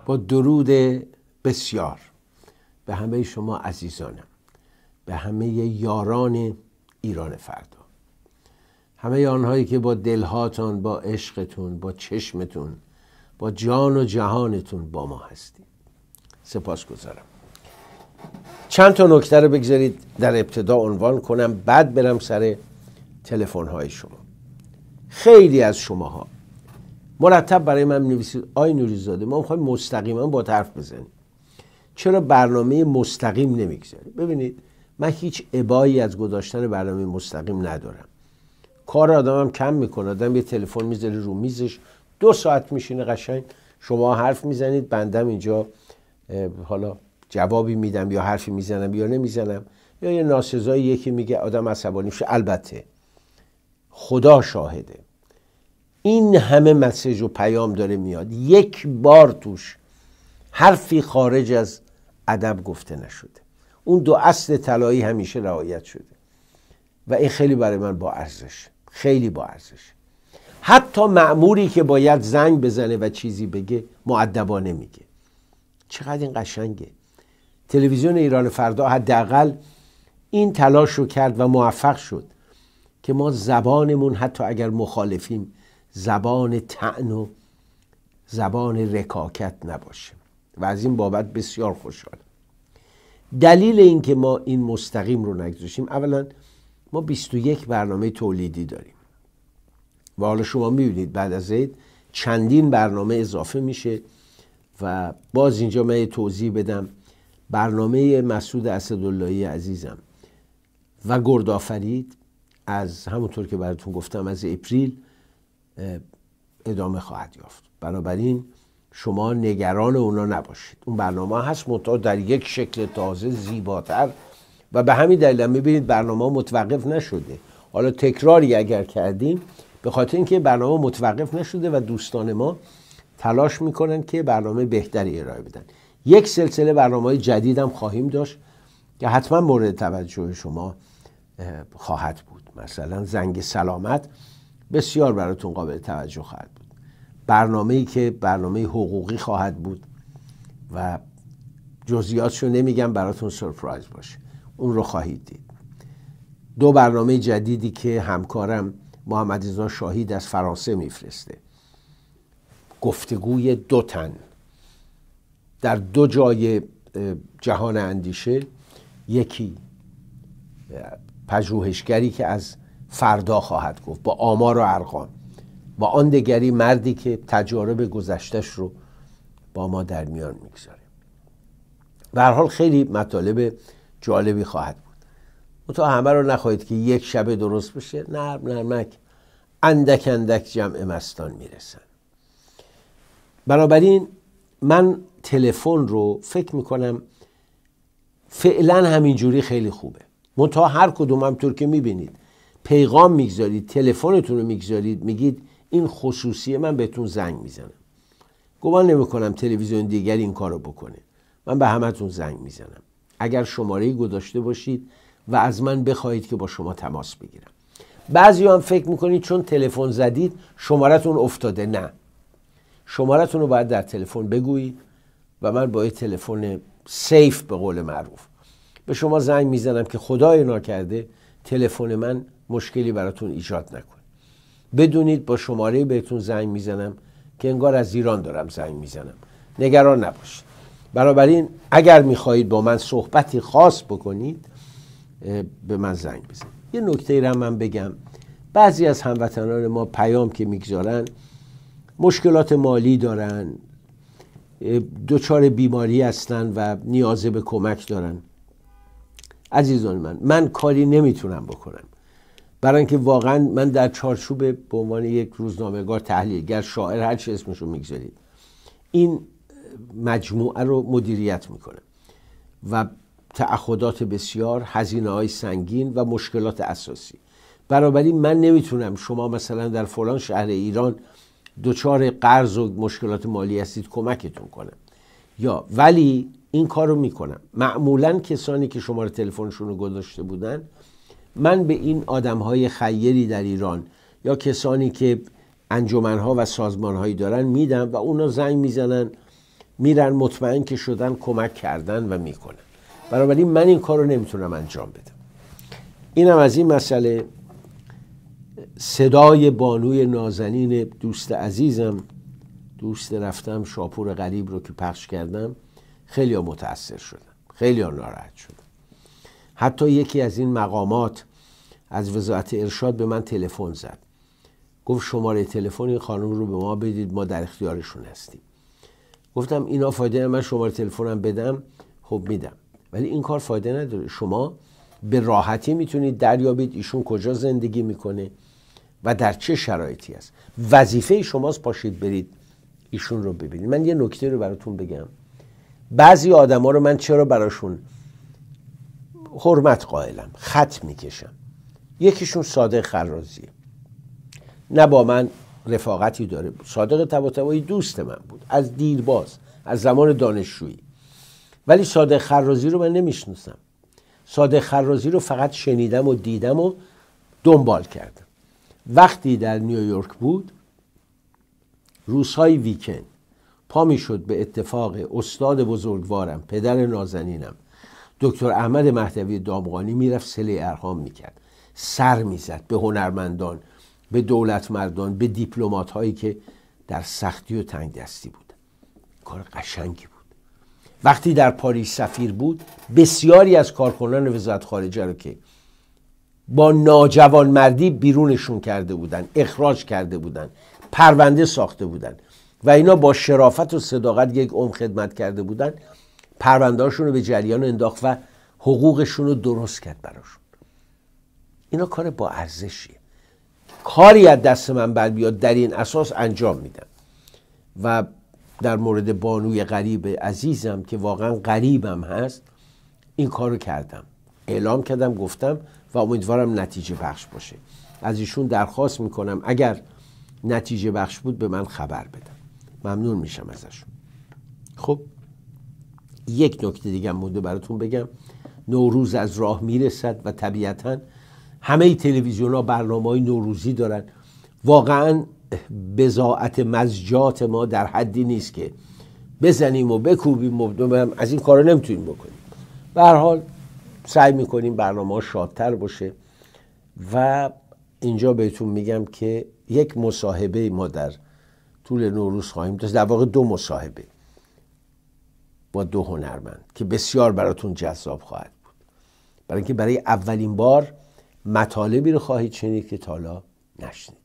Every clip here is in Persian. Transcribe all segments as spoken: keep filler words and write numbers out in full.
با درود بسیار به همه شما عزیزانم، به همه یاران ایران فردا، همه آنهایی که با دلهاتون، با عشقتون، با چشمتون، با جان و جهانتون با ما هستید. سپاس گذارم. چند تا نکته رو بگذارید در ابتدا عنوان کنم، بعد برم سر تلفن های شما. خیلی از شماها مرتب برای من می‌نویسید آی نوری‌زاده ما می‌خوایم مستقیما با حرف بزنیم، چرا برنامه مستقیم نمیگذاری؟ ببینید من هیچ ابایی از گذاشتن برنامه مستقیم ندارم. کار آدمم کم میکنه، آدم یه تلفن میذاره رو میزش، دو ساعت میشینه قشنگ شما حرف میزنید، بندم اینجا حالا جوابی میدم یا حرفی میزنم یا نمیزنم، یا یه ناسزایی یکی میگه آدم عصبانی میشه. البته خدا شاهده این همه مسیج و پیام داره میاد، یک بار توش حرفی خارج از ادب گفته نشده، اون دو اصل طلایی همیشه رعایت شده و این خیلی برای من با ارزش، خیلی با ارزش. حتی مأموری که باید زنگ بزنه و چیزی بگه مؤدبانه میگه. چقدر این قشنگه. تلویزیون ایران فردا حداقل این تلاش رو کرد و موفق شد که ما زبانمون حتی اگر مخالفیم زبان طعن و زبان رکاکت نباشه و از این بابت بسیار خوشحالم. دلیل این که ما این مستقیم رو نگذاشتیم، اولا ما بیست و یک برنامه تولیدی داریم و حالا شما میبینید بعد از عید چندین برنامه اضافه میشه و باز اینجا من یه توضیح بدم. برنامه مسعود اسداللهی عزیزم و گردآفرید از همونطور که براتون گفتم از اپریل ادامه خواهد یافت، بنابراین شما نگران اونا نباشید. اون برنامه هست منتها در یک شکل تازه زیباتر و به همین دلیل میبینید برنامه متوقف نشده. حالا تکراری اگر کردیم به خاطر اینکه برنامه متوقف نشده و دوستان ما تلاش میکنن که برنامه بهتری ارائه بدن. یک سلسله برنامه‌های جدید هم خواهیم داشت که حتما مورد توجه شما خواهد بود. مثلا زنگ سلامت بسیار براتون قابل توجه خواهد بود. برنامه‌ای که برنامه حقوقی خواهد بود و جزئیاتشو نمیگم براتون سورپرایز باشه، اون رو خواهید دید. دو برنامه جدیدی که همکارم محمد رضا شاهید از فرانسه میفرسته، گفتگوی دو تن در دو جای جهان اندیشه، یکی پژوهشگری که از فردا خواهد گفت با آمار و ارقام و آن دیگری مردی که تجارب گذشتش رو با ما در میان میگذاره. به هر حال خیلی مطالب جالبی خواهد بود. منتها همه رو نخواهید که یک شب درست بشه، نرم نرمک اندک اندک جمع مستان میرسن. بنابراین من تلفن رو فکر میکنم فعلا همینجوری خیلی خوبه. منتها هر کدوم هم طور که میبینید پیغام میگذارید، تلفنتون رو میگذارید، میگید این خصوصیه، من بهتون زنگ میزنم. گمان نمیکنم تلویزیون دیگری این کارو بکنه. من به همتون زنگ میزنم اگر شماره‌ای گذاشته باشید و از من بخواهید که با شما تماس بگیرم. بعضی هم فکر میکنید چون تلفن زدید شمارتون افتاده. نه، شمارتون رو باید در تلفن بگویید و من با یه تلفن سیف به قول معروف به شما زنگ میزنم که خدای ناکرده تلفن من مشکلی براتون ایجاد نکنه. بدونید با شماره بهتون زنگ میزنم که انگار از ایران دارم زنگ میزنم، نگران نباشید. بنابراین اگر میخواهید با من صحبتی خاص بکنید به من زنگ بزنید. یه نکته را من بگم، بعضی از هموطنان ما پیام که میگذارن مشکلات مالی دارن، دچار بیماری هستن و نیاز به کمک دارن. عزیزان من من کاری نمیتونم بکنم، برای اینکه واقعا من در چارچوب به عنوان یک روزنامه‌نگار، تحلیلگر، شاعر، هر چی اسمشو میگذارید، این مجموعه رو مدیریت میکنم و تعهدات بسیار، هزینه‌های سنگین و مشکلات اساسی. بنابراین من نمیتونم شما مثلا در فلان شهر ایران دچار قرض و مشکلات مالی هستید کمکتون کنم، یا ولی این کار رو میکنم. معمولا کسانی که شماره تلفنشون رو گذاشته بودن، من به این آدمهای خیری در ایران یا کسانی که انجمنها و سازمانهایی دارن میدم و اونا زنگ میزنن میرن مطمئن که شدن کمک کردن و میکنن. بنابراین من این کار رو نمیتونم انجام بدم. اینم از این مسئله. صدای بانوی نازنین دوست عزیزم، دوست رفتم شاپور غریب رو که پخش کردم، خیلی ها متأثر شدن، خیلی ها ناراحت شدن. حتی یکی از این مقامات از وزارت ارشاد به من تلفن زد، گفت شماره تلفن این خانم رو به ما بدید، ما در اختیارشون هستیم. گفتم اینا فایده، من شماره تلفنم بدم؟ خب میدم، ولی این کار فایده نداره. شما به راحتی میتونید دریابید ایشون کجا زندگی میکنه و در چه شرایطی است. وظیفه شماست پاشید برید ایشون رو ببینید. من یه نکته رو براتون بگم. بعضی آدما رو من چرا براشون حرمت قائلم، خط میکشم. یکیشون صادق خرازیه، نه با من رفاقتی داره. صادق طباطبایی دوست من بود از دیرباز، از زمان دانشجویی، ولی صادق خرازی رو من نمیشناسم. صادق خرازی رو فقط شنیدم و دیدم و دنبال کردم. وقتی در نیویورک بود، روزهای ویکند پا میشد به اتفاق استاد بزرگوارم، پدر نازنینم، دکتر احمد مهدوی دامغانی، میرفت صله ارحام میکرد، سر میزد به هنرمندان، به دولت مردان، به دیپلمات هایی که در سختی و تنگ دستی بود. کار قشنگی بود. وقتی در پاریس سفیر بود، بسیاری از کارکنان وزارت خارجه رو که با ناجوانمردی بیرونشون کرده بودن، اخراج کرده بودن، پرونده ساخته بودن و اینا با شرافت و صداقت یک عمر خدمت کرده بودن، پرونده‌هاشون رو به جریان انداخت و حقوقشون رو درست کرد براشون. اینا کار با ارزشیه. کاری از دست من بر بیاد در این اساس انجام میدم. و در مورد بانوی غریب عزیزم که واقعا غریبم هست، این کارو کردم، اعلام کردم، گفتم و امیدوارم نتیجه بخش باشه. از ایشون درخواست میکنم اگر نتیجه بخش بود به من خبر بدن، ممنون میشم ازشون. خب یک نکته دیگه مونده براتون بگم. نوروز از راه میرسد و طبیعتاً همه تلویزیون ها برنامه‌های نوروزی دارن. واقعاً بضاعت مزجات ما در حدی نیست که بزنیم و بکوبیم و از این کارا نمیتونیم بکنیم. به هر حال سعی میکنیم برنامه ها شادتر باشه. و اینجا بهتون میگم که یک مصاحبه ما در طول نوروز خواهیم داشت، در واقع دو مصاحبه با دو هنرمند که بسیار براتون جذاب خواهد بود، برای اینکه برای اولین بار مطالبی رو خواهید شنید که تا حالا نشنید.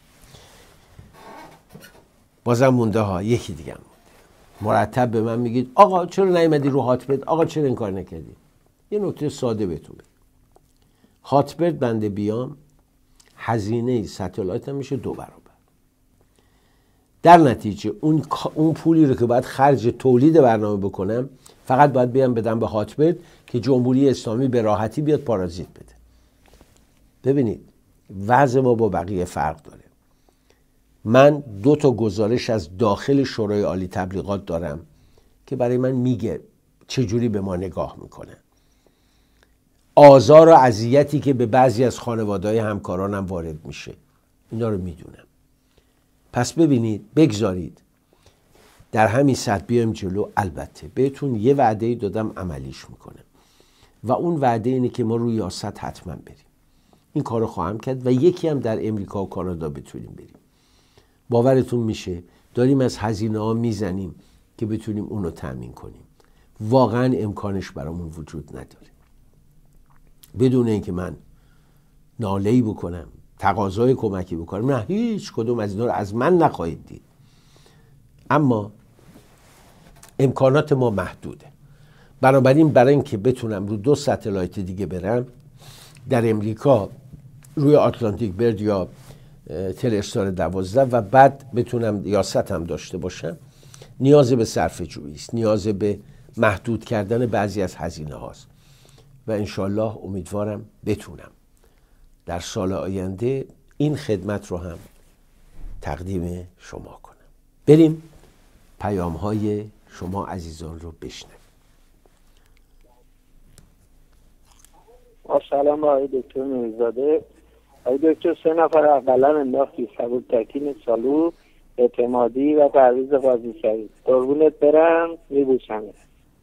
بازم مونده ها، یکی دیگه مونده. مرتب به من میگید آقا چرا نیومدی رو هاتبرد؟ آقا چرا این کار نکردی؟ یه نکته ساده بهتون بگم. هاتبرد بنده بیام هزینه ستلایت هم میشه دو برابر. در نتیجه اون اون پولی رو که باید خرج تولید برنامه بکنم فقط باید بیام بدم به هاتبرد که جمهوری اسلامی به راحتی بیاد پارازیت بده. ببینید وضع ما با بقیه فرق داره. من دو تا گزارش از داخل شورای عالی تبلیغات دارم که برای من میگه چجوری به ما نگاه میکنه. آزار و اذیتی که به بعضی از خانواده‌های همکارانم وارد میشه، اینا رو میدونم. پس ببینید، بگذارید در همین سطح بیایم جلو. البته بهتون یه وعده دادم، عملیش میکنم و اون وعده اینه که ما روی یاست حتما بریم. این کارو خواهم کرد و یکی هم در امریکا و کانادا بتونیم بریم. باورتون میشه داریم از هزینه ها میزنیم که بتونیم اونو تامین کنیم. واقعا امکانش برامون وجود نداره. بدون اینکه من ناله‌ای بکنم، تقاضای کمکی بکنم، نه، هیچ کدوم از اینا رو از من نخواهید دید. اما امکانات ما محدوده. بنابراین برای اینکه بتونم رو دو ستلایت دیگه برم، در امریکا روی آتلانتیک برد یا تلستار دوازده و بعد بتونم یاست هم داشته باشم، نیاز به صرفه جویی است، نیاز به محدود کردن بعضی از هزینه هاست و انشالله امیدوارم بتونم در سال آینده این خدمت رو هم تقدیم شما کنم. بریم پیام های شما عزیزان رو بشنویم. سلام با آقای دکتر نوری‌زاده. آقای دکتر سه نفر اقلا انداختی سبول تکین سالو اعتمادی و پرویز قاضی شهید. قربونت برم، میبوشمت.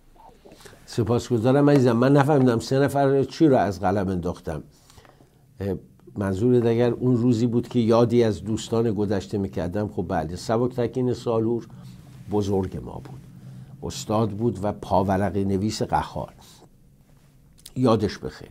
سپاسگزارم عزیزم. من نفهمیدم سه نفر چی رو از قلم انداختم. منظورت اگر اون روزی بود که یادی از دوستان گذشته میکردم، خب بله. سبکتکین سالور بزرگ ما بود، استاد بود و پاورقی نویس قهار، یادش بخیر.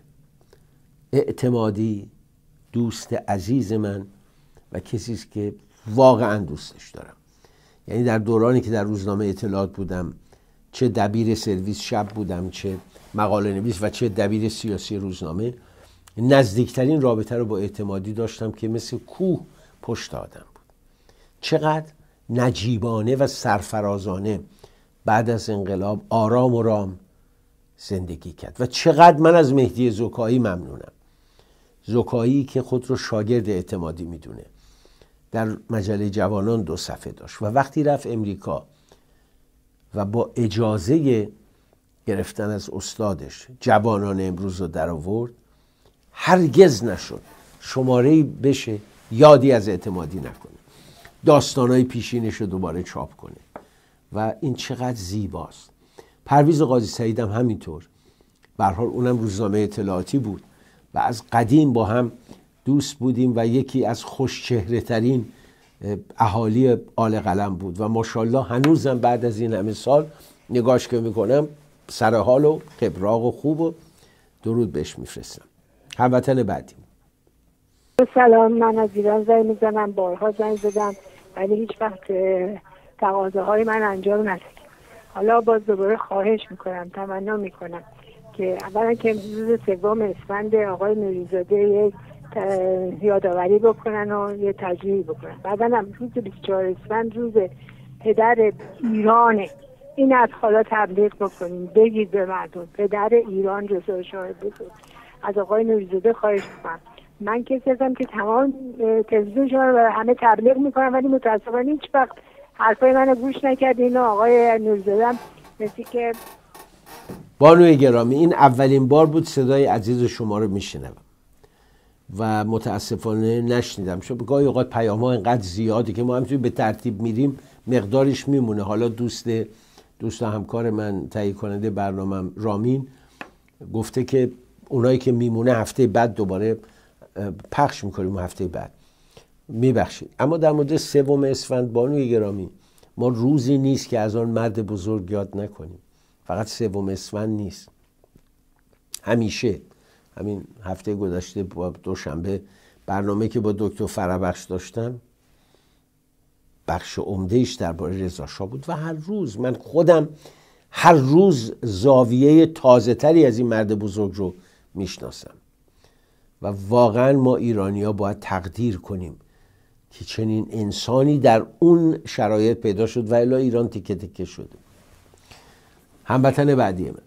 اعتمادی دوست عزیز من و کسی است که واقعا دوستش دارم. یعنی در دورانی که در روزنامه اطلاعات بودم، چه دبیر سرویس شب بودم، چه مقاله نویس و چه دبیر سیاسی روزنامه، نزدیکترین رابطه رو با اعتمادی داشتم که مثل کوه پشت آدم بود. چقدر نجیبانه و سرفرازانه بعد از انقلاب آرام و رام زندگی کرد و چقدر من از مهدی زکایی ممنونم. زکایی که خود رو شاگرد اعتمادی میدونه، در مجله جوانان دو صفحه داشت و وقتی رفت امریکا و با اجازه گرفتن از استادش جوانان امروز رو در آورد، هرگز نشد شماره‌ای بشه یادی از اعتمادی نکنه، داستانای پیشینش رو دوباره چاپ کنه و این چقدر زیباست. پرویز قاضی سعید هم همینطور. به هر حال اونم روزنامه اطلاعاتی بود و از قدیم با هم دوست بودیم و یکی از خوشچهره ترین اهالی آل قلم بود و ماشاءالله هنوزم بعد از این همه سال نگاش که میکنم سر حال و قبراق و خوب و درود بهش میفرستم. هموطن بعدی. سلام، من از ایران زنگ میزنم. بارها زنگ زدم ولی هیچ وقت تقاضاهای من انجام نشد. حالا باز دوباره خواهش میکنم، تمنا میکنم که اولا که روز سوم اسفند آقای نوری‌زاده یک یادآوری بکنن و یه تجلیل بکنن. بعدا هم روز بیست و چهار اسفند روز پدر ایرانه، این از حالا تبلیغ بکنیم، بگید به مردم پدر ایران رضا شاه بزرگ. از آقای نوری‌زاده خواهش میکنم. من کسی هستم که تمام تلویزیون شما رو همه تبلیغ میکنم ولی متاسفانه هیچ وقت حرفای منو گوش نکردین و آقای نوری‌زاده هم مثل که بانوی گرامی این اولین بار بود صدای عزیز شما رو میشنوم و متاسفانه نشنیدم، چون گاهی اوقات پیام‌ها اینقدر زیاده که ما همینجوری به ترتیب میریم مقدارش میمونه. حالا دوست دوست همکار من تهیه کننده برنامه‌ام رامین گفته که اونایی که میمونه هفته بعد دوباره پخش میکنیم و هفته بعد میبخشید. اما در مورد سوم اسفند بانوی گرامی، ما روزی نیست که از آن مرد بزرگ یاد نکنیم. فقط سوم اسفند نیست، همیشه. همین هفته گذشته با دوشنبه برنامه که با دکتر فرابخش داشتم بخش عمده‌اش درباره رضا شاه بود و هر روز من خودم هر روز زاویه تازه تری از این مرد بزرگ رو میشناسم و واقعا ما ایرانی‌ها باید تقدیر کنیم که چنین انسانی در اون شرایط پیدا شد و الا ایران تیکه تیکه شده. هموطن بعدی من.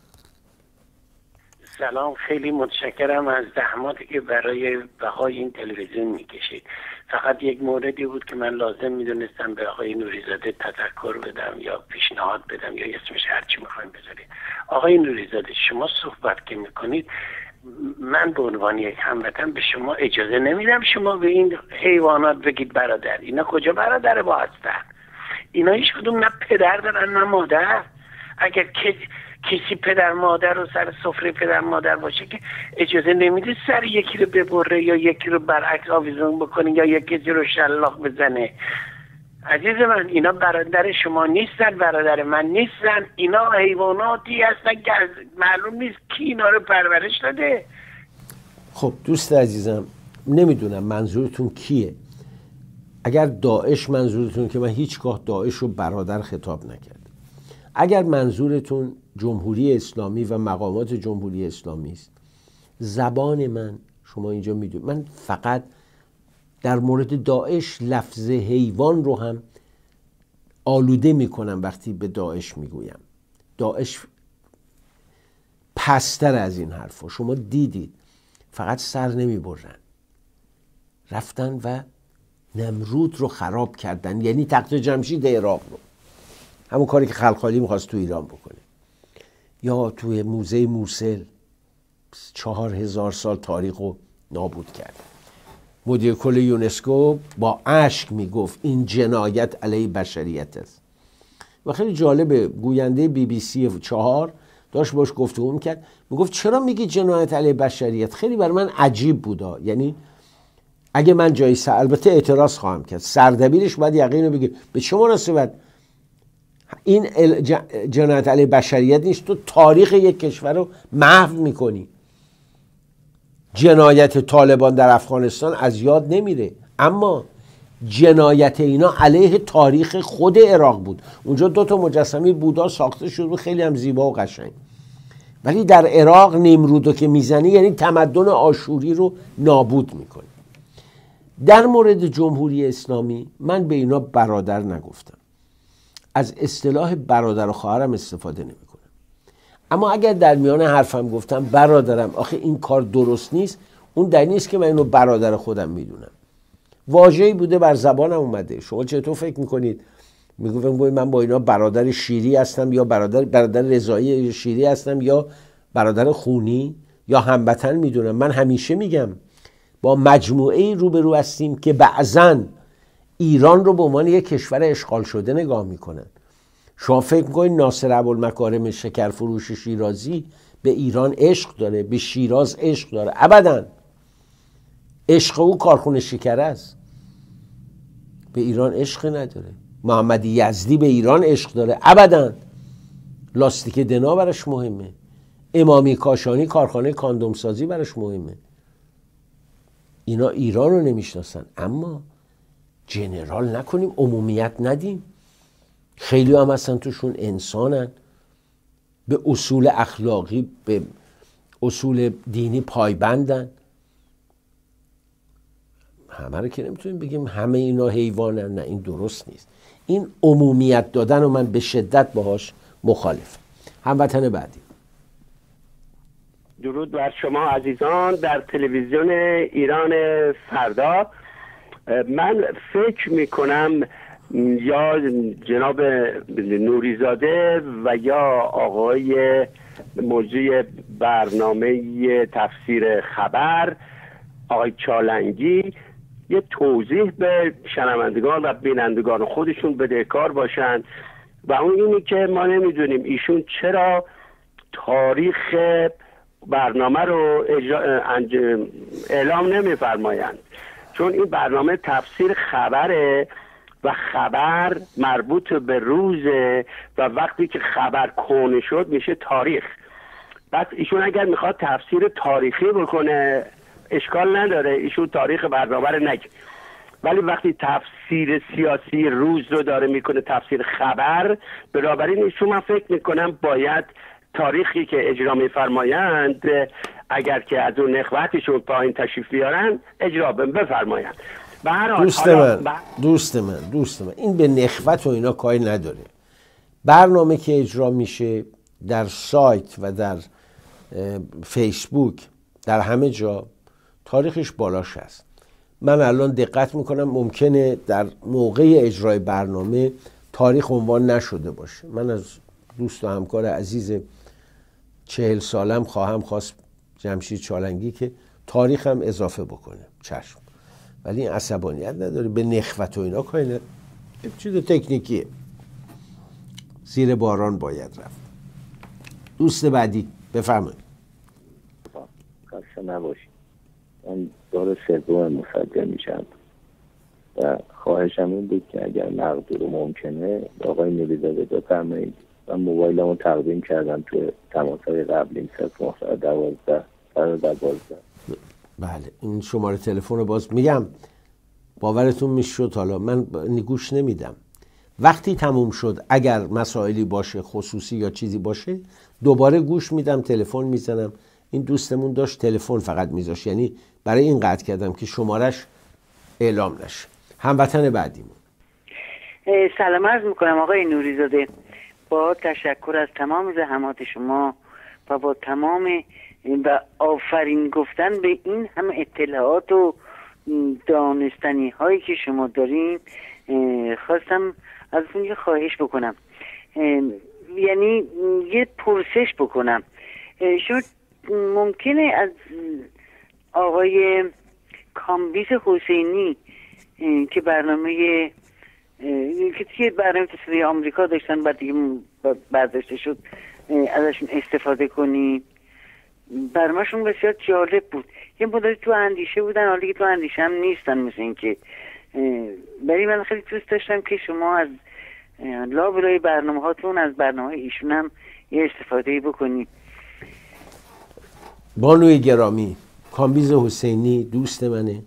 سلام، خیلی متشکرم از زحماتی که برای بقای این تلویزیون میکشید. فقط یک موردی بود که من لازم میدونستم به آقای نوری‌زاده تذکر بدم یا پیشنهاد بدم یا اسمش هرچی میخوایم بذارید. آقای نوری‌زاده، شما صحبت که میکنید من به عنوان یک هموطن به شما اجازه نمیدم شما به این حیوانات بگید برادر. اینا کجا برادر با هستن؟ اینا هیچ کدوم نه پدر دارن نه مادر. اگر کسی پدر مادر رو سر سفره پدر مادر باشه که اجازه نمیده سر یکی رو ببره یا یکی رو برعکس آویزون بکنه یا یکی رو شلاق بزنه. عزیز من، اینا برادر شما نیستن، برادر من نیستن. اینا حیواناتی هستن که معلوم نیست کی اینا رو پرورش داده. خب دوست عزیزم، نمیدونم منظورتون کیه. اگر داعش منظورتون، که من هیچگاه داعش رو برادر خطاب نکردم، اگر منظورتون جمهوری اسلامی و مقامات جمهوری اسلامی است، زبان من شما اینجا میدونید من فقط در مورد داعش لفظ حیوان رو هم آلوده میکنم وقتی به داعش میگویم. داعش پستر از این حرفا. شما دیدید فقط سر نمیبرن، رفتن و نمرود رو خراب کردن، یعنی تخت جمشید عراق رو، همون کاری که خلخالی میخواست تو ایران بکنه. یا توی موزه موصل چهار هزار سال تاریخ رو نابود کرد. مدیر کل یونسکو با اشک میگفت این جنایت علیه بشریت است. و خیلی جالبه گوینده بی بی سی چهار داشت باش گفتگو میکرد، میگفت چرا میگی جنایت علیه بشریت؟ خیلی بر من عجیب بودا. یعنی اگه من جایی سر... البته اعتراض خواهم کرد، سردبیرش باید یقینو بگه به چه مناسبت این جنایت علیه بشریت نیست، تو تاریخ یک کشور رو محو میکنی. جنایت طالبان در افغانستان از یاد نمیره، اما جنایت اینا علیه تاریخ خود عراق بود. اونجا دو تا مجسمه بودا ساخته شده بود، خیلی هم زیبا و قشنگ، ولی در عراق نمرودو که میزنی یعنی تمدن آشوری رو نابود میکنی. در مورد جمهوری اسلامی من به اینا برادر نگفتم، از اصطلاح برادر و خواهرم استفاده نمی کنم. اما اگر در میان حرفم گفتم برادرم آخه این کار درست نیست، اون دلیل نیست که من اینو برادر خودم میدونم. واژه‌ای بوده بر زبانم اومده. شما چطور فکر میکنید میگفتم من با اینا برادر شیری هستم یا برادر برادر رضایی شیری هستم یا برادر خونی یا هموطن میدونم؟ من همیشه میگم با مجموعه‌ای روبرو هستیم که بعضن ایران رو به عنوان یک کشور اشغال شده نگاه میکنن. شما فکر میکنید ناصر ابوالمکارم شکرفروش شیرازی به ایران عشق داره، به شیراز عشق داره؟ ابداً. عشق او کارخونه شکر است، به ایران عشق نداره. محمد یزدی به ایران عشق داره؟ ابداً. لاستیک دنا براش مهمه، امامی کاشانی کارخانه کاندوم سازی براش مهمه. اینا ایران رو نمیشناسن. اما جنرال نکنیم، عمومیت ندیم. خیلی هم هستن توشون انسانن، به اصول اخلاقی به اصول دینی پایبندن. همه رو که نمیتونیم بگیم همه اینا حیوانن، نه این درست نیست. این عمومیت دادن و من به شدت باهاش مخالفم. هموطن بعدی. درود بر شما عزیزان در تلویزیون ایران فردا. من فکر میکنم یا جناب نوریزاده و یا آقای موضوع برنامه تفسیر خبر آقای چالنگی یه توضیح به شنوندگان و بینندگان خودشون بدهکار باشن، و اون اینی که ما نمیدونیم ایشون چرا تاریخ برنامه رو اعلام نمیفرمایند، چون این برنامه تفسیر خبره و خبر مربوط به روزه و وقتی که خبر کهنه شد میشه تاریخ. پس ایشون اگر میخواد تفسیر تاریخی بکنه اشکال نداره، ایشون تاریخ برنامه رو نگه، ولی وقتی تفسیر سیاسی روز رو داره میکنه تفسیر خبر، بنابراین ایشون من فکر میکنم باید تاریخی که اجرا میفرمایند اگر که از اون نخوتشون پایین تشریف بیارن اجرا بفرمایند. دوست من دوست من دوست من این به نخوت و اینا کاری نداره. برنامه که اجرا میشه در سایت و در فیسبوک در همه جا تاریخش بالاش هست. من الان دقت میکنم ممکنه در موقع اجرای برنامه تاریخ عنوان نشده باشه. من از دوست و همکار عزیز چهل سالم خواهم خواست جمشید چالنگی که تاریخ هم اضافه بکنه. چشم. ولی این عصبانیت نداره، به نخوت و اینا کاری نداره. چیز تکنیکیه، زیر باران باید رفت. دوست بعدی بفرمایید. خسته نباشید. من دور سوم مسجل میشم و خواهشم این بود که اگر مقدور ممکنه آقای نوریزاده بفرمایید. من موبایلمو تقدیم کردم تو تماس‌های قبلی صفر نه دوازده دوازده. بله این شماره تلفن رو باز میگم باورتون میشد. حالا من گوش نمیدم، وقتی تموم شد اگر مسائلی باشه خصوصی یا چیزی باشه دوباره گوش میدم، تلفن میزنم. این دوستمون داشت تلفن فقط میذاشت، یعنی برای این قطع کردم که شمارش اعلام نشه. هموطن بعدیمون. سلام عرض میکنم آقای نوریزاده، با تشکر از تمام زحمات شما و با تمام و آفرین گفتن به این همه اطلاعات و دانستنی هایی که شما دارین، خواستم ازتون یه خواهش بکنم، یعنی یه پرسش بکنم. شما ممکنه از آقای کامبیز حسینی که برنامه که توی برنامه تصویری آمریکا داشتن بعد دیگه برداشته شد ازشون استفاده کنی. برنامهشون بسیار جالب بود. یه مدتی تو اندیشه بودن، حالا که تو اندیشه هم نیستن مثل این که، ولی من خیلی دوست داشتم که شما از لابلای برنامه هاتون از برنامه ایشون هم یه استفاده بکنی. بانوی گرامی، کامبیز حسینی دوست منه،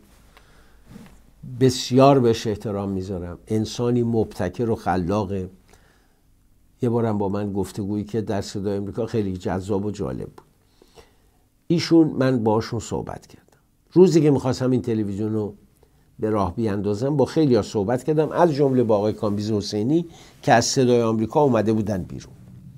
بسیار بهش احترام میذارم، انسانی مبتکر و خلاقه. یه بارم با من گفتگویی که در صدای آمریکا خیلی جذاب و جالب بود. ایشون من باشون صحبت کردم روزی که میخواستم این تلویزیون رو به راه بیاندازم، با خیلی ها صحبت کردم، از جمله با آقای کامبیز حسینی که از صدای آمریکا اومده بودن بیرون.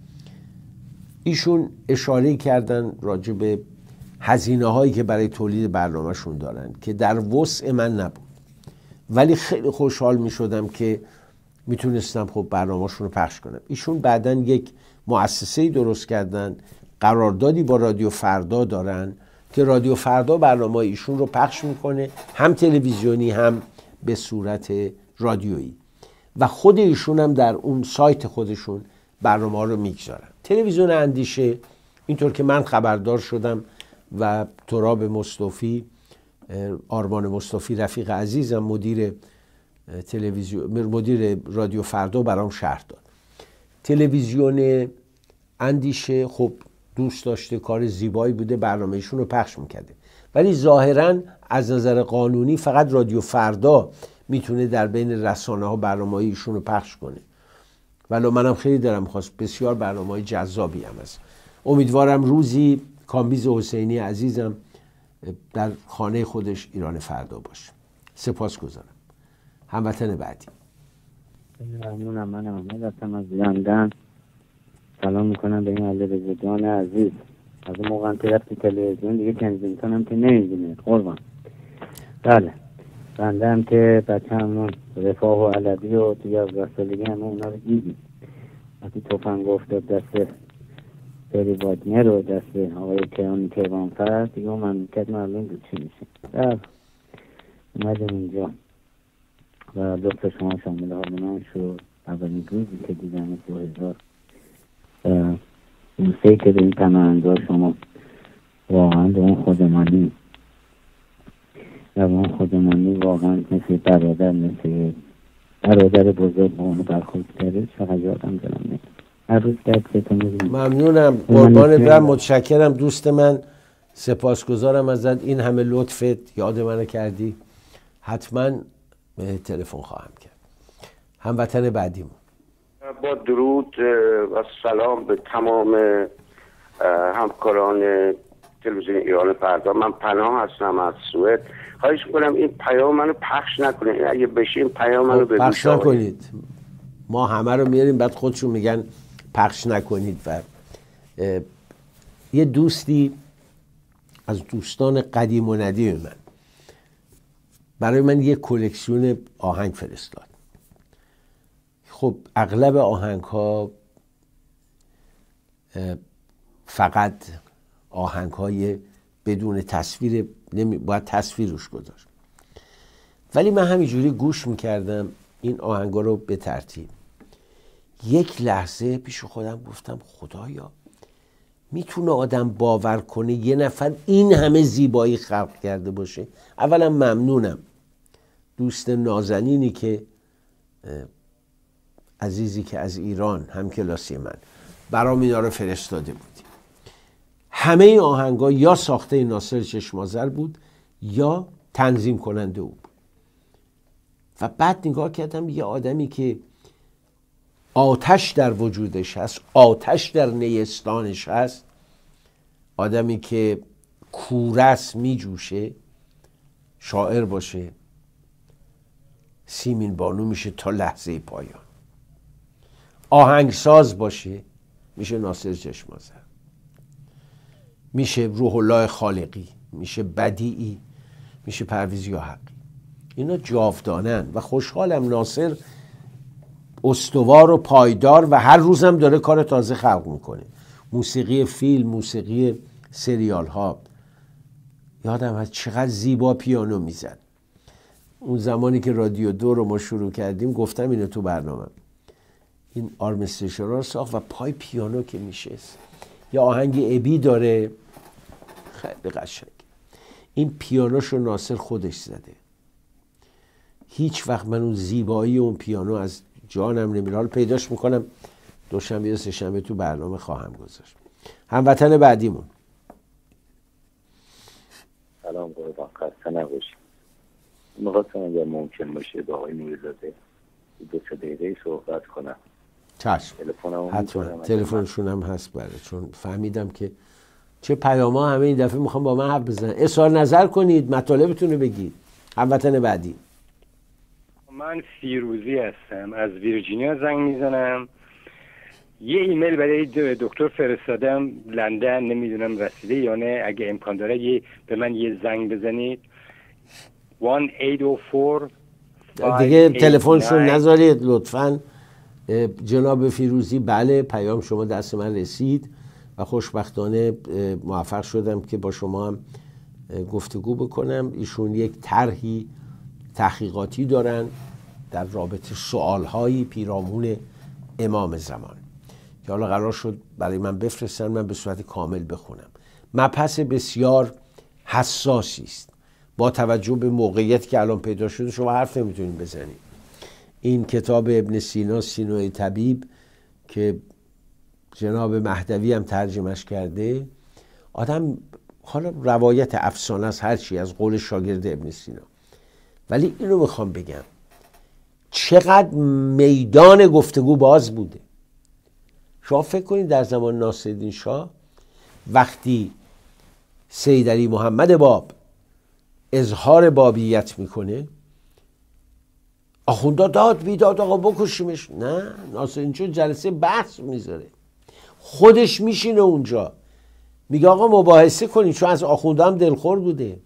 ایشون اشاره کردن راجع به هزینه هایی که برای تولید برنامهشون دارن که در وسع من نبود، ولی خیلی خوشحال می شدم که میتونستم خب برنامهشون رو پخش کنم. ایشون بعداً یک مؤسسه‌ای درست کردن، قراردادی با رادیو فردا دارن که رادیو فردا برنامه ایشون رو پخش میکنه، هم تلویزیونی هم به صورت رادیویی، و خود ایشون هم در اون سایت خودشون برنامه رو میگذارن. تلویزیون اندیشه، اینطور که من خبردار شدم و تراب مصطفی، آرمان مصطفی رفیق عزیزم، مدیر تلویزیون، مدیر رادیو فردا برام شرح داد. تلویزیون اندیشه خب دوست داشته، کار زیبایی بوده، برنامه‌شون رو پخش میکرده، ولی ظاهراً از نظر قانونی فقط رادیو فردا میتونه در بین رسانه ها برنامه‌های ایشون رو پخش کنه. ولی منم خیلی دلم خواست، بسیار برنامه‌های جذابی هم هست. امیدوارم روزی کامبیز حسینی عزیزم در خانه خودش ایران فردا باشه. سپاسگزارم. هموطن بعدی. ممنونم. من احمد هستم از لندن. سلام میکنم به این علی جان عزیز. از اون موقع که رفتی تلویزیون دیگه کنزینگتون هم که نمیدونه قربان. بله بنده هم که بچه همون رفاه و علوی و توی از رسالگی همون اونا رو دیدیم. وقتی توفنگ افتاد دست فری وادنر رو دست آقای کیان کیوانفر، دیگه اون مملکت معلوم بود چی میشه. بله اومدیم اینجا و لطف شما شامل حال من شد. اولین روزی که دیدم دو هزار موسیقی که به این تمندار شما واقعا به اون خودمانی و به اون خودمانی واقعا مثل برادر مثل برادر بزرگ به اونو برخورد کرده. چقدر یادم دارم نید هر روز درستتون میدونم. ممنونم، قربانت برم، متشکرم دوست من، سپاسگزارم ازت، این همه لطفت یاد منو کردی. حتما به تلفن خواهم کرد. هموطن بعدیمون. با درود و سلام به تمام همکاران تلویزیون ایران فردا. من پناه هستم از سوئد. خواهش می‌کنم این پیام منو پخش نکنید، اگه بشه این پیام منو به پخش نکنید. ما همه رو میاریم بعد خودشون میگن پخش نکنید. و یه دوستی از دوستان قدیم و ندیم من برای من یه کلکسیون آهنگ فرستاد. خب اغلب آهنگ ها فقط آهنگ های بدون تصویر، نمی باید تصویر روش گذاشت، ولی من همینجوری گوش میکردم این آهنگ ها رو به ترتیب. یک لحظه پیش خودم گفتم خدایا میتونه آدم باور کنه یه نفر این همه زیبایی خلق کرده باشه؟ اولا ممنونم دوست نازنینی که عزیزی که از ایران هم کلاسی من برام اینا رو فرستاده بود. همه این آهنگا یا ساخته ناصر چشمازر بود یا تنظیم کننده او بود. و بعد نگاه کردم یه آدمی که آتش در وجودش هست، آتش در نیستانش هست، آدمی که کورس می جوشه، شاعر باشه، سیمین بانو میشه تا لحظه پایان، آهنگساز باشه میشه ناصر چشمازر، میشه روح الله خالقی، میشه بدیعی، میشه پرویز یاحقی. اینا جاودانن و خوشحالم ناصر استوار و پایدار و هر روزم داره کار تازه خلق میکنه. موسیقی فیلم، موسیقی سریال ها، یادم هست چقدر زیبا پیانو میزد. اون زمانی که رادیو دو رو ما شروع کردیم گفتم اینو تو برنامه، این آرمستر شرار ساخت و پای پیانو که میشست، یا آهنگ ابی داره خیلی قشنگ. این پیانوشو ناصر خودش زده. هیچ وقت من اون زیبایی اون پیانو از جانم نمیره. حالا پیداش میکنم دوشنبه یا سه شنبه تو برنامه خواهم گذاشت. هموطن بعدیمون. سلام قربان، خسته نباشید. می‌خواستم اگر ممکن باشه با آقای نوری‌زاده دو سه دقیقه صحبت کنم. چشم. تلفنمو حتما می‌کنم. تلفنشون هم هست بله، چون فهمیدم که چه پیاما همه این دفعه میخوام با من حرف بزنن. اظهار نظر کنید، مطالبتون رو بگید. هموطن بعدی. من فیروزی هستم، از ویرجینیا زنگ میزنم. یه ایمیل برای دکتر فرستادم لندن، نمیدونم رسیده یا نه. اگه امکان داره یه به من یه زنگ بزنید. یک هشت چهار دیگه تلفنشون نذارید لطفاً. جناب فیروزی بله، پیام شما دست من رسید و خوشبختانه موفق شدم که با شما هم گفتگو بکنم. ایشون یک طرحی تحقیقاتی دارن در رابطه سوالهایی پیرامون امام زمان که حالا قرار شد برای من بفرستن، من به صورت کامل بخونم. مبحث بسیار حساسی است. با توجه به موقعیتی که الان پیدا شده شما حرف نمیتونید بزنید. این کتاب ابن سینا سینوی طبیب که جناب مهدوی هم ترجمهش کرده، آدم حالا روایت افسانه است هرچی از قول شاگرد ابن سینا، ولی اینو میخوام بگم چقدر میدان گفتگو باز بوده. شما فکر کنید در زمان ناصرالدین شاه وقتی سید علی محمد باب اظهار بابیت میکنه، آخوندا داد بیداد آقا بکشیمش. نه، ناصرالدین شاه جلسه بحث میذاره، خودش میشینه اونجا میگه آقا مباحثه کنید، چون از آخوندا هم دلخور بوده.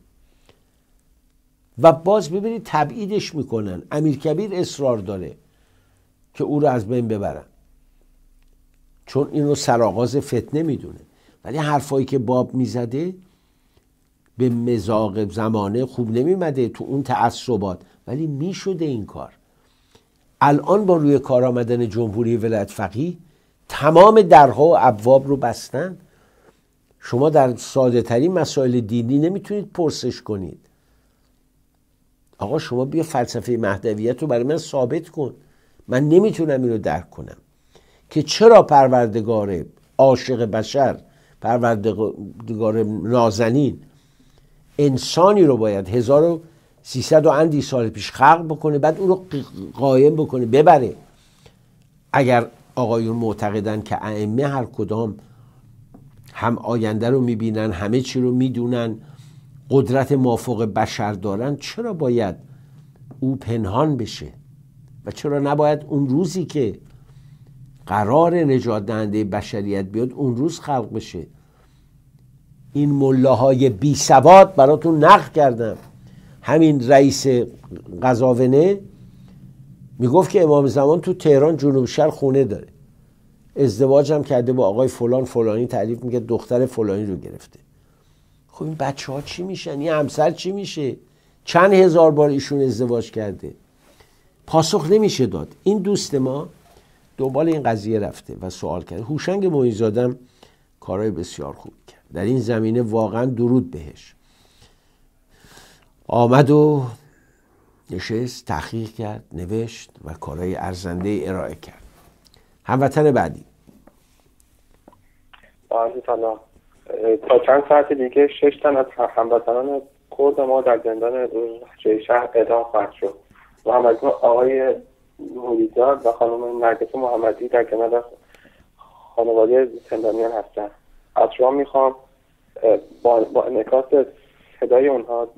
و باز ببینید تبعیدش میکنن. امیرکبیر اصرار داره که او رو از بین ببرن چون اینو سرآغاز فتنه میدونه، ولی حرفایی که باب میزده به مذاق زمانه خوب نمیمده تو اون تعصبات، ولی میشده این کار. الان با روی کار آمدن جمهوری ولایت فقیه تمام درها و ابواب رو بستن. شما در ساده ترین مسائل دینی نمیتونید پرسش کنید آقا شما بیا فلسفه مهدویت رو برای من ثابت کن. من نمیتونم اینو درک کنم که چرا پروردگار عاشق بشر، پروردگار نازنین، انسانی رو باید هزار و سیصد و اندی سال پیش خلق بکنه، بعد اون رو قایم بکنه ببره. اگر آقایون معتقدن که ائمه هر کدام هم آینده رو میبینن، همه چی رو میدونن، قدرت مافوق بشر دارن، چرا باید او پنهان بشه و چرا نباید اون روزی که قرار نجات دهنده بشریت بیاد اون روز خلق بشه؟ این ملاهای بی سواد براتون نقل کردم. همین رئیس قزاونه میگفت که امام زمان تو تهران جنوب شهر خونه داره، ازدواج هم کرده با آقای فلان فلانی، تعریف میگه دختر فلانی رو گرفته. خب این بچه ها چی میشن؟ این همسر چی میشه؟ چند هزار بار ایشون ازدواج کرده، پاسخ نمیشه داد. این دوست ما دنبال این قضیه رفته و سوال کرده. هوشنگ معین‌زاده کارهای بسیار خوب کرد در این زمینه، واقعا درود بهش. آمد و نشست، تحقیق کرد، نوشت و کارهای ارزنده ارائه کرد. هموطن بعدی. عرض سلام. تا چند ساعت دیگه شش تن از هموطنان کرد ما در زندان جای شهر اعدام خواهد شد و همکنون آقای نوریزاد و خانم نرگس محمدی در کنار خانواده زندانیان هستند. از شما میخوام با, با انعکاس صدای اونها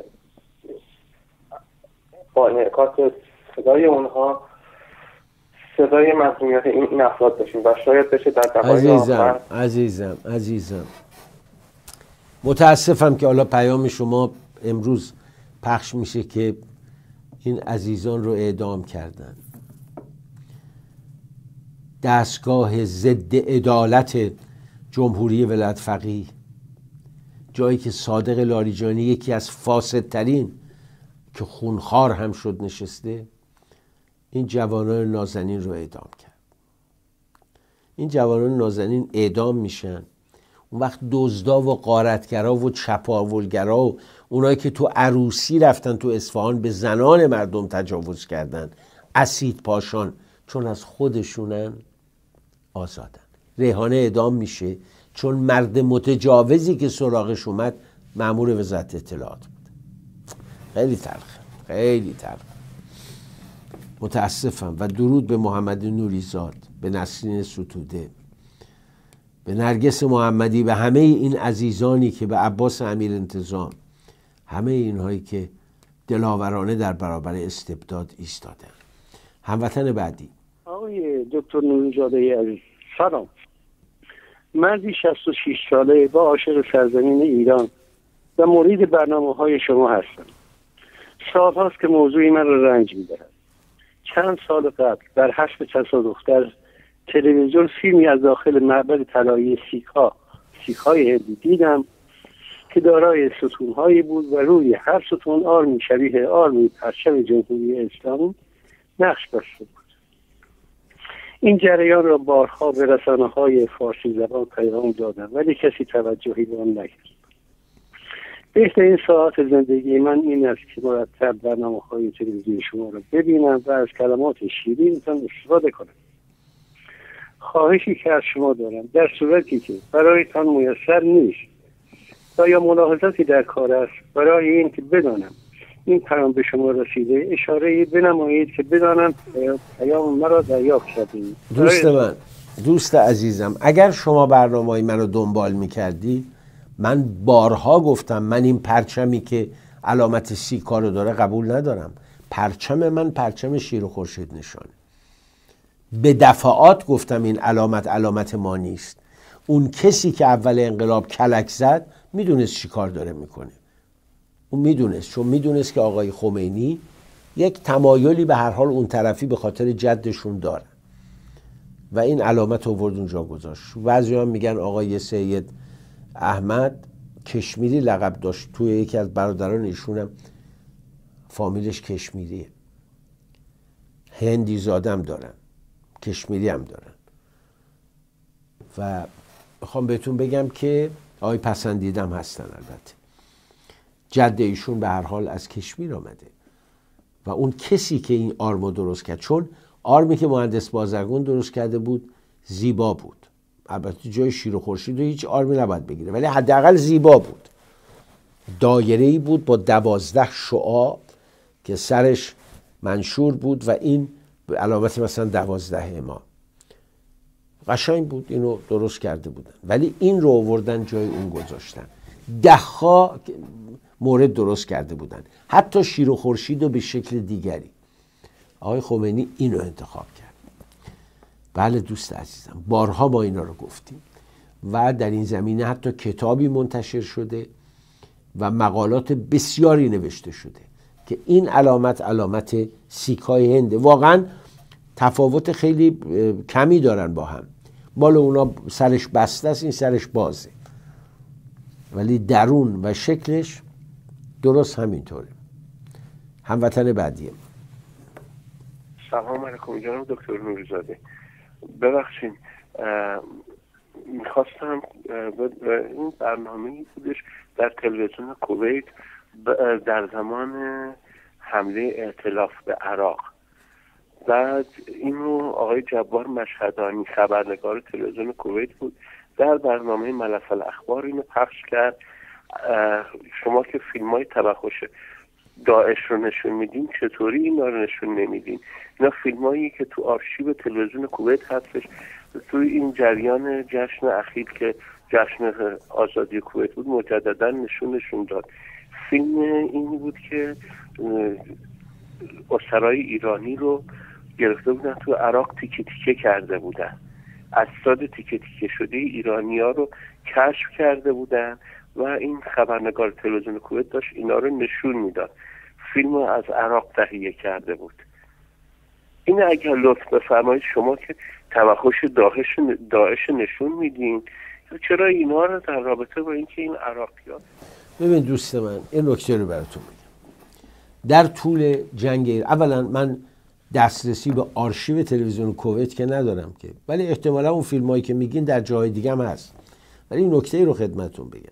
با انعکاس صدای اونها صدای مظلومیت این این افراد باشیم و شاید بشه در دقایق عزیزم آخر. عزیزم عزیزم متاسفم که حالا پیام شما امروز پخش میشه که این عزیزان رو اعدام کردن. دستگاه ضد عدالت جمهوری ولایت فقیه جایی که صادق لاریجانی یکی از فاسدترین که خونخوار هم شد نشسته، این جوانان نازنین رو اعدام کرد. این جوانان نازنین اعدام میشن، اون وقت دزدا و غارتگرا و چپاولگرا و اونایی که تو عروسی رفتن تو اصفهان به زنان مردم تجاوز کردن، اسید پاشان، چون از خودشونن آزادن. ریحانه اعدام میشه چون مرد متجاوزی که سراغش اومد مأمور وزارت اطلاعات بود. خیلی تلخه، خیلی تلخه. متاسفم و درود به محمد نوریزاد، به نسرین ستوده، به نرگس محمدی، به همه این عزیزانی که به عباس امیر انتظام، همه اینهایی که دلاورانه در برابر استبداد ایستادن. هموطن بعدی. آقای دکتر نوریزاده عزیز، سلام. مردی شصت و شش ساله با عاشق سرزمین ایران و مرید برنامه های شما هستم. سالهاست که موضوعی من را رنج می‌دهد. چند سال قبل در حسب تصادف در تلویزیون فیلمی از داخل معبد طلایی سیک‌ها سیک‌های هندی دیدم که دارای ستون‌هایی بود و روی هر ستون آرمی شبیه آرمی پرچم جمهوری اسلامی نقش بسته بود. این جریان را بارها به رسانه‌های فارسی زبان پیغام دادم ولی کسی توجهی به آن نکرد. بهترین ساعت زندگی من این است که مرتب برنامه‌های تلویزیونی شما را ببینم و از کلمات شیرینتان استفاده کنم. خواهشی که از شما دارم در صورتی که برایتان میسر نیست و یا ملاحظاتی در کار است، برای این که بدانم این پیام به شما رسیده اشاره‌ای بنمایید که بدانم پیام مرا دریافت کردید. دوست من، دوست عزیزم، اگر شما برنامه‌های منو دنبال می‌کردی، من بارها گفتم من این پرچمی که علامت سیکا رو داره قبول ندارم. پرچم من پرچم شیر و خورشید نشانه. به دفعات گفتم این علامت علامت ما نیست. اون کسی که اول انقلاب کلک زد میدونست چی کار داره میکنه. اون میدونست، چون میدونست که آقای خمینی یک تمایلی به هر حال اون طرفی به خاطر جدشون داره و این علامت آورد اونجا گذاشت. بعضی هم میگن آقای سید احمد کشمیری لقب داشت، توی یکی از برادران ایشونم فامیلش کشمیریه، هندی زادم دارن، کشمیری هم دارن. و میخوام بهتون بگم که آقای پسندیدم هستن، البته جد ایشون به هر حال از کشمیر آمده و اون کسی که این آرمو درست کرد، چون آرمی که مهندس بازرگان درست کرده بود زیبا بود، البته جای شیر و خورشید و هیچ آرمی نباید بگیره ولی حداقل زیبا بود، دایره‌ای بود با دوازده شعاع که سرش منشور بود و این علامت مثلا دوازده امام، قشنگ بود، اینو درست کرده بودن ولی این رو آوردن جای اون گذاشتن. ده‌ها مورد درست کرده بودن، حتی شیر و خورشید رو به شکل دیگری. آقای خمینی اینو انتخاب کرد. بله دوست عزیزم، بارها ما اینا رو گفتیم و در این زمینه حتی کتابی منتشر شده و مقالات بسیاری نوشته شده که این علامت علامت سیکای هنده. واقعا تفاوت خیلی کمی دارن با هم، مال اونا سرش بسته است، این سرش بازه، ولی درون و شکلش درست همینطوره. هموطن بعدیه. سلام علیکم جناب دکتر نوریزاده. ببخشید میخواستم این برنامه‌ای بودش در تلویزیون کویت در زمان حمله ائتلاف به عراق، بعد اینو آقای جبار مشهدانی خبرنگار تلویزیون کویت بود در برنامه ملف الاخبار اینو پخش کرد. شما که فیلم های تبخش داعش رو نشون میدین چطوری اینا رو نشون نمیدین؟ اینا فیلم هایی که تو آرشیو تلویزیون کویت هستش. توی این جریان جشن اخیر که جشن آزادی کویت بود مجددا نشونشون داد. فیلم اینی بود که اسرای ایرانی رو گرفته بودن تو عراق تیکه تیکه کرده بودن، اجساد تیکه تیکه شده ایرانی ها رو کشف کرده بودن و این خبرنگار تلویزیون کویت داشت اینا رو نشون میداد. فیلم رو از عراق تهیه کرده بود. این اگر لطف بفرمایید، شما که توحش داعش داعش نشون میدین، چرا اینا رو در رابطه با اینکه این عراقیان. ببین دوست من، این نکته رو براتون میگم. در طول جنگ، اولا من دسترسی به آرشیو تلویزیون کویت که ندارم که، ولی احتمالا اون فیلم هایی که میگین در جای دیگه هم هست. ولی این نکته رو خدمتون بگم،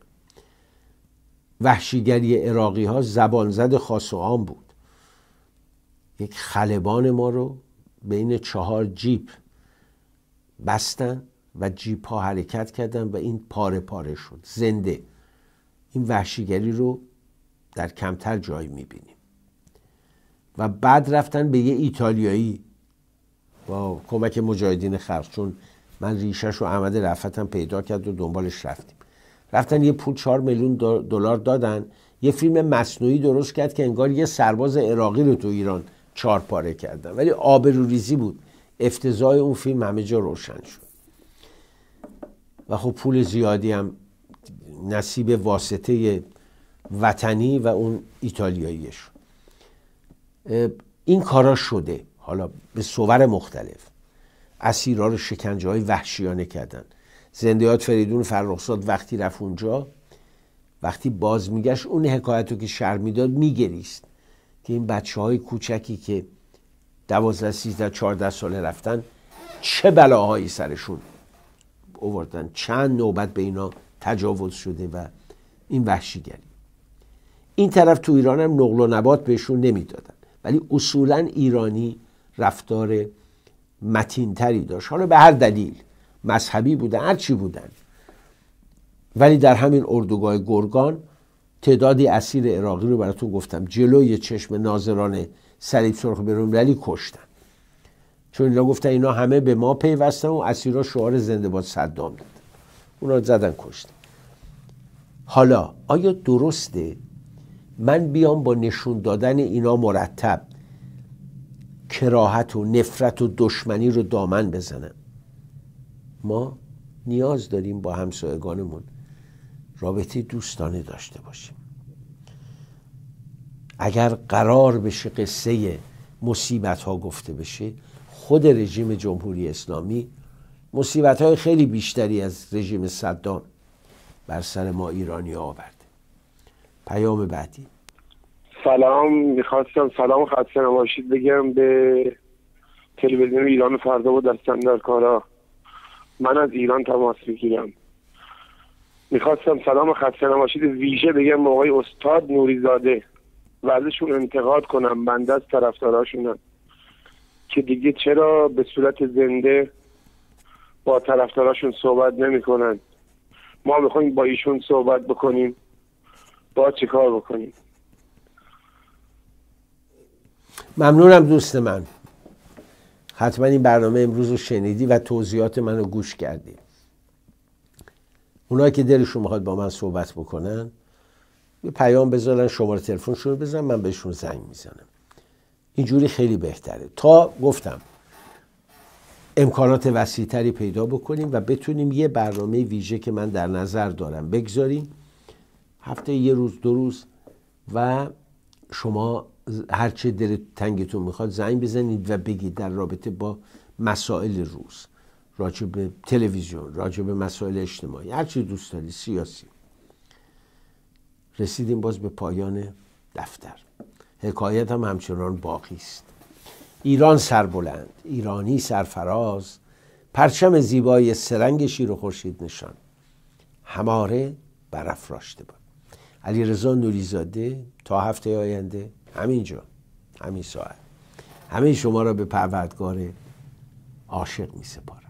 وحشیگری عراقی ها زبان زد خاص و عام بود. یک خلبان ما رو بین چهار جیپ بستن و جیپ ها حرکت کردن و این پاره پاره شد زنده. این وحشیگری رو در کمتر جای میبینیم. و بعد رفتن به یه ایتالیایی با کمک مجاهدین خلق، چون من ریشش رو احمد رفتم پیدا کرد و دنبالش رفتیم، رفتن یه پول چهار میلیون دلار دادن، یه فیلم مصنوعی درست کرد که انگار یه سرباز عراقی رو تو ایران چهار پاره کردن، ولی آبروریزی بود. افتضاح اون فیلم همه جا روشن شد و خب پول زیادی هم نصیب واسطه وطنی و اون ایتالیاییش. این کارا شده، حالا به صور مختلف. اسیرها رو شکنجه های وحشیانه کردن. زندیات فریدون فرخزاد وقتی رفت اونجا، وقتی باز میگشت اون حکایت رو که شرح میداد میگریست که این بچه های کوچکی که دوازده سیزده چهارده ساله رفتن چه بلاهایی سرشون آوردن، چند نوبت به اینا تجاوز شده و این وحشیگری. این طرف تو ایران هم نقل و نبات بهشون نمیدادن، ولی اصولا ایرانی رفتار متینتری داشت، حالا به هر دلیل، مذهبی بودن، هر چی بودن. ولی در همین اردوگاه گرگان تعدادی اسیر عراقی رو براتون گفتم جلوی چشم ناظران صلیب سرخ بین‌المللی کشتن، چون اینا گفتن اینا همه به ما پیوستن و اسیرها شعار زنده باد صدام دادن، اونا زدن کشتن. حالا آیا درسته من بیام با نشون دادن اینا مرتب کراهت و نفرت و دشمنی رو دامن بزنم؟ ما نیاز داریم با همسایگانمون رابطه دوستانه داشته باشیم. اگر قرار بشه قصه مصیبت ها گفته بشه، خود رژیم جمهوری اسلامی مصیبت های خیلی بیشتری از رژیم صدام بر سر ما ایرانی آورده. پیام بعدی. سلام، میخواستم سلام خدمت نباشید بگم به تلویزیون ایران فردا و دستاندرکارا. من از ایران تماس میگیرم. میخواستم سلام خدمت نباشید ویژه بگم به آقای استاد نوریزاده و ازشون انتقاد کنم، بنده از طرفداراشونم، که دیگه چرا به صورت زنده با طرفداراشون صحبت نمیکنن. ما میخوایم با ایشون صحبت بکنیم، با چه کار بکنیم؟ ممنونم دوست من، حتما این برنامه امروز رو شنیدی و توضیحات من رو گوش کردی. اونایی که دلشون میخواد با من صحبت بکنن یه پیام بذارن، شماره تلفنشون رو بزنن، من بهشون زنگ میزنم. اینجوری خیلی بهتره تا گفتم امکانات وسیع‌تری پیدا بکنیم و بتونیم یه برنامه ویژه که من در نظر دارم بگذاریم، هفته یه روز دو روز، و شما هرچه دل تنگتون میخواد زنگ بزنید و بگید در رابطه با مسائل روز، راجع به تلویزیون، راجع به مسائل اجتماعی، هرچی دوست داری، سیاسی. رسیدیم باز به پایان دفتر. حکایت هم همچنان باقی است. ایران سربلند، ایرانی سرفراز، پرچم زیبای سرنگ شیر و خورشید نشان، هماره برافراشته باد. علیرضا نوریزاده تا هفته آینده همینجا، همین ساعت، همه شما را به پروردگار عاشق می سپارم.